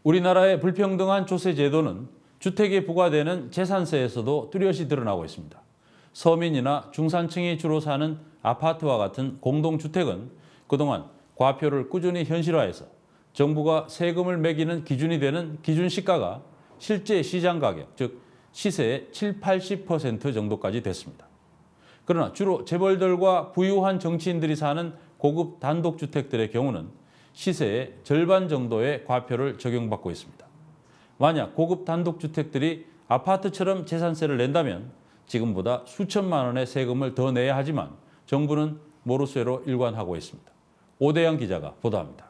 우리나라의 불평등한 조세 제도는 주택에 부과되는 재산세에서도 뚜렷이 드러나고 있습니다. 서민이나 중산층이 주로 사는 아파트와 같은 공동주택은 그동안 과표를 꾸준히 현실화해서 정부가 세금을 매기는 기준이 되는 기준시가가 실제 시장 가격, 즉 시세의 70~80% 정도까지 됐습니다. 그러나 주로 재벌들과 부유한 정치인들이 사는 고급 단독주택들의 경우는 시세의 절반 정도의 과표를 적용받고 있습니다. 만약 고급 단독주택들이 아파트처럼 재산세를 낸다면 지금보다 수천만 원의 세금을 더 내야 하지만 정부는 모르쇠로 일관하고 있습니다. 오대영 기자가 보도합니다.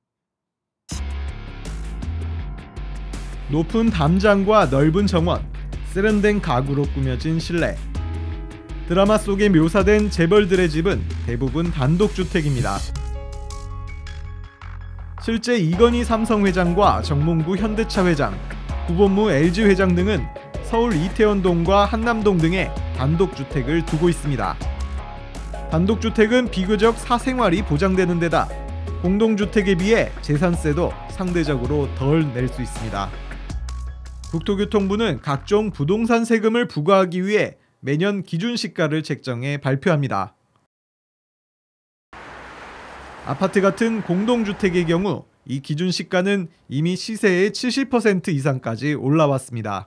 높은 담장과 넓은 정원, 세련된 가구로 꾸며진 실내. 드라마 속에 묘사된 재벌들의 집은 대부분 단독주택입니다. 실제 이건희 삼성 회장과 정몽구 현대차 회장, 구본무 LG 회장 등은 서울 이태원동과 한남동 등에 단독주택을 두고 있습니다. 단독주택은 비교적 사생활이 보장되는 데다 공동주택에 비해 재산세도 상대적으로 덜 낼 수 있습니다. 국토교통부는 각종 부동산 세금을 부과하기 위해 매년 기준시가를 책정해 발표합니다. 아파트 같은 공동주택의 경우 이 기준시가는 이미 시세의 70% 이상까지 올라왔습니다.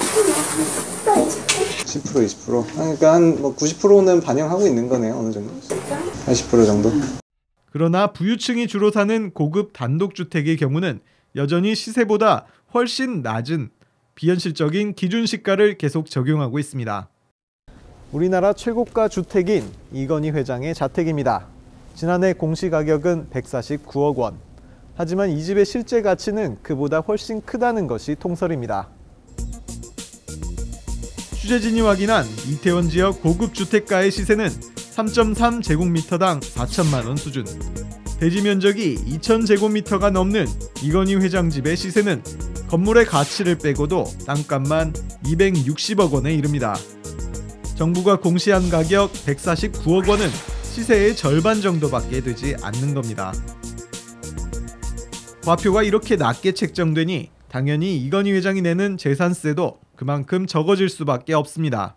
10%, 20%? 그러니까 한 90%는 반영하고 있는 거네요. 어느 정도? 80% 정도? 그러나 부유층이 주로 사는 고급 단독주택의 경우는 여전히 시세보다 훨씬 낮은 비현실적인 기준시가를 계속 적용하고 있습니다. 우리나라 최고가 주택인 이건희 회장의 자택입니다. 지난해 공시가격은 149억 원. 하지만 이 집의 실제 가치는 그보다 훨씬 크다는 것이 통설입니다. 취재진이 확인한 이태원 지역 고급 주택가의 시세는 3.3제곱미터당 4천만 원 수준. 대지 면적이 2,000제곱미터가 넘는 이건희 회장 집의 시세는 건물의 가치를 빼고도 땅값만 260억 원에 이릅니다. 정부가 공시한 가격 149억 원은 시세의 절반 정도밖에 되지 않는 겁니다. 과표가 이렇게 낮게 책정되니 당연히 이건희 회장이 내는 재산세도 그만큼 적어질 수밖에 없습니다.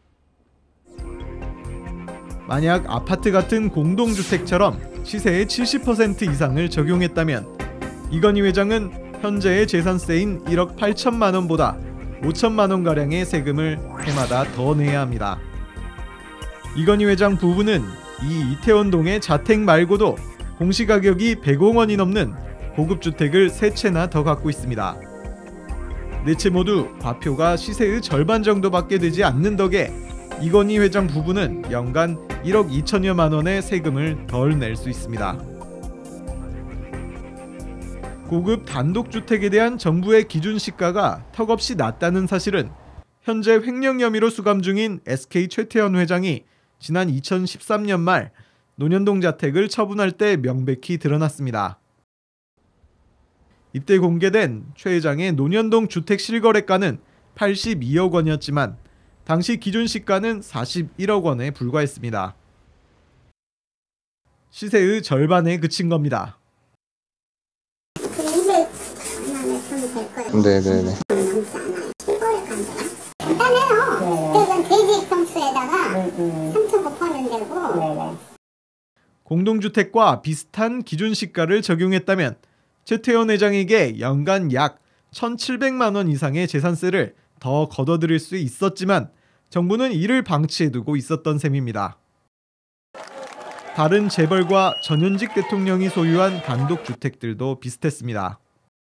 만약 아파트 같은 공동주택처럼 시세의 70% 이상을 적용했다면 이건희 회장은 현재의 재산세인 1억 8천만 원보다 5천만 원가량의 세금을 해마다 더 내야 합니다. 이건희 회장 부부는 이 이태원동의 자택 말고도 공시가격이 100억 원이 넘는 고급주택을 3채나 더 갖고 있습니다. 4채 모두 과표가 시세의 절반 정도밖에 되지 않는 덕에 이건희 회장 부부는 연간 1억 2천여만 원의 세금을 덜 낼 수 있습니다. 고급 단독주택에 대한 정부의 기준시가가 턱없이 낮다는 사실은 현재 횡령 혐의로 수감 중인 SK 최태원 회장이 지난 2013년 말 논현동 자택을 처분할 때 명백히 드러났습니다. 이때 공개된 최 회장의 논현동 주택 실거래가는 82억 원이었지만 당시 기준시가는 41억 원에 불과했습니다. 시세의 절반에 그친 겁니다. 네네네. 간단해요. 대지 평수에다가 3천 곱하면 되고. 공동주택과 비슷한 기준시가를 적용했다면 최태원 회장에게 연간 약 1,700만 원 이상의 재산세를 더 걷어들일 수 있었지만 정부는 이를 방치해두고 있었던 셈입니다. 다른 재벌과 전현직 대통령이 소유한 단독주택들도 비슷했습니다.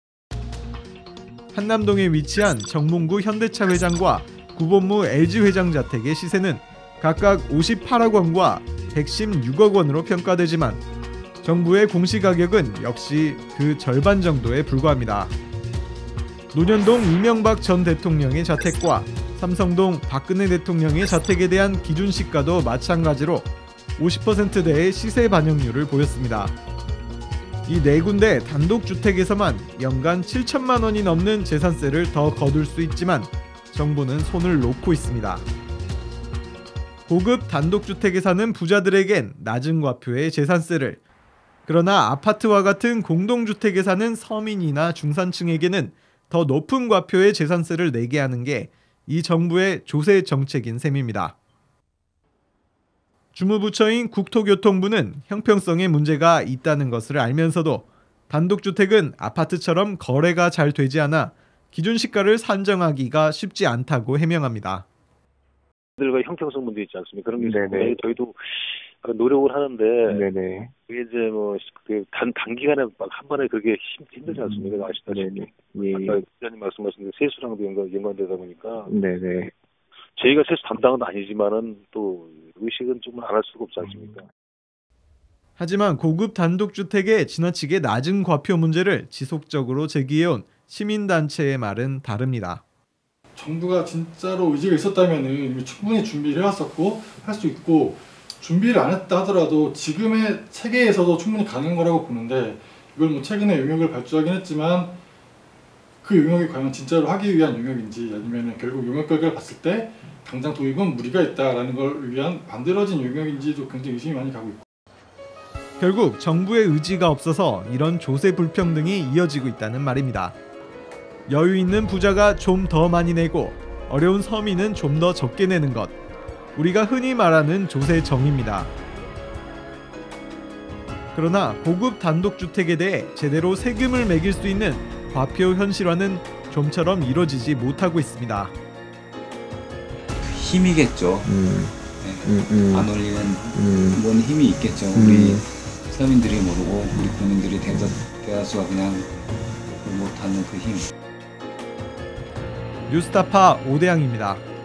한남동에 위치한 정몽구 현대차 회장과 구본무 LG 회장 자택의 시세는 각각 58억 원과 116억 원으로 평가되지만 정부의 공시가격은 역시 그 절반 정도에 불과합니다. 논현동 이명박 전 대통령의 자택과 삼성동 박근혜 대통령의 자택에 대한 기준시가도 마찬가지로 50%대의 시세 반영률을 보였습니다. 이 네 군데 단독주택에서만 연간 7천만 원이 넘는 재산세를 더 거둘 수 있지만 정부는 손을 놓고 있습니다. 고급 단독주택에 사는 부자들에겐 낮은 과표의 재산세를, 그러나 아파트와 같은 공동주택에 사는 서민이나 중산층에게는 더 높은 과표의 재산세를 내게 하는 게 이 정부의 조세 정책인 셈입니다. 주무부처인 국토교통부는 형평성에 문제가 있다는 것을 알면서도 단독주택은 아파트처럼 거래가 잘 되지 않아 기준 시가를 산정하기가 쉽지 않다고 해명합니다. 들과 형평성 문제 있지 않습니까? 그런 게 있는데 저희도 노력을 하는데 네네. 그게 이제 뭐 단기간에 막 한 번에 그렇게 힘들지 않습니까? 아시다시피 아까 기자님 말씀하신 대로 세수랑도 연관되다 보니까 네네. 저희가 세수 담당은 아니지만은 또 의식은 좀 안 할 수가 없지 않습니까? 하지만 고급 단독주택의 지나치게 낮은 과표 문제를 지속적으로 제기해온 시민단체의 말은 다릅니다. 정부가 진짜로 의지가 있었다면 충분히 준비를 해왔었고 할 수 있고, 준비를 안 했다 하더라도 지금의 체계에서도 충분히 가능한 거라고 보는데, 이걸 뭐 최근에 용역을 발주하긴 했지만 그 용역이 과연 진짜로 하기 위한 용역인지, 아니면 결국 용역 결과를 봤을 때 당장 도입은 무리가 있다라는 걸 위한 만들어진 용역인지도 굉장히 의심이 많이 가고 있고, 결국 정부의 의지가 없어서 이런 조세 불평등이 이어지고 있다는 말입니다. 여유 있는 부자가 좀 더 많이 내고 어려운 서민은 좀 더 적게 내는 것, 우리가 흔히 말하는 조세 정의입니다. 그러나 고급 단독주택에 대해 제대로 세금을 매길 수 있는 과표 현실화는 좀처럼 이루어지지 못하고 있습니다. 힘이겠죠. 안 올리는 뭔 힘이 있겠죠. 우리 서민들이 모르고 우리 국민들이 대다수가 그냥 못하는 그 힘. 뉴스타파 오대양입니다.